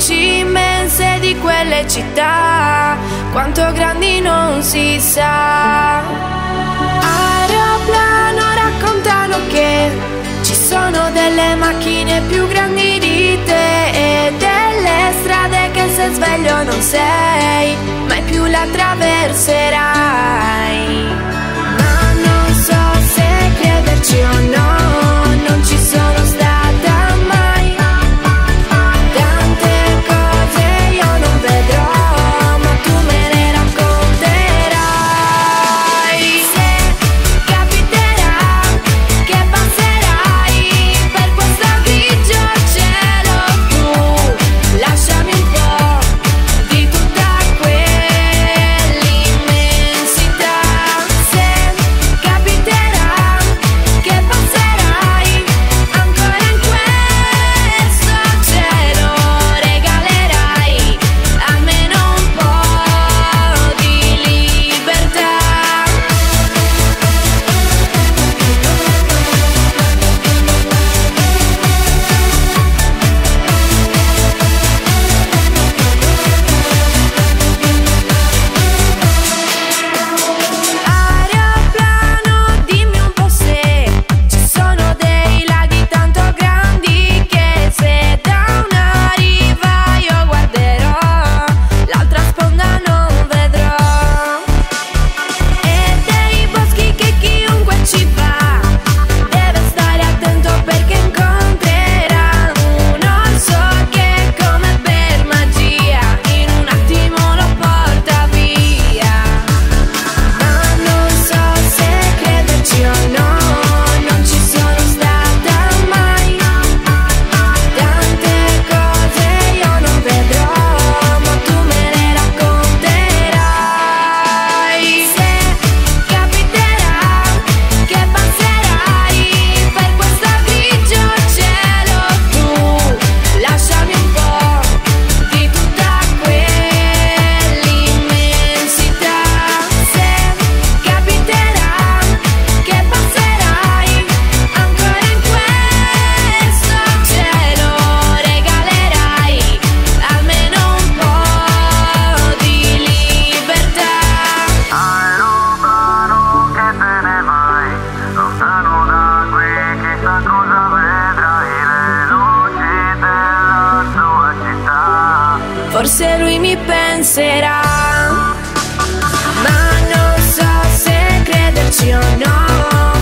luci immense di quelle città, quanto grandi non si sa. Aeroplano, raccontano che ci sono delle macchine più grandi di te e delle strade che se sveglio non sei, mai più la attraverserai. Ma non so se crederci o no, non ci sono stata mai. Tante cose io non vedrò, ma tu me le racconterai. Se capiterà che passerai per questo grigio cielo, tu lasciami un po' di tutta quell'immensità. Se capiterà che passerai ancora in questo cielo, regalerai almeno un po' di libertà. Aeroplano, dimmi un po' se ci sono dei laghi tanto grandi che se da una riva io guarderò, l'altra sponda non vedrò. E dei boschi che chiunque ci va deve stare attento perché incontrerà un orso che come per magia in un attimo lo porta via. Ma non so se crederci o no, non ci sono stata mai. Tante cose io non vedrò, ma tu me le racconterai. Se capiterà che passerai per questo grigio cielo, tu lasciami un po' di tutta quell'immensità. Se capiterà che passerai ancora in questo cielo, regalerai almeno un po' di libertà. Aeroplano, che te ne vai, lontano da qui, chissà cosa vedrai, le luci della tua città. Forse lui mi penserà, ma non so se crederci o no.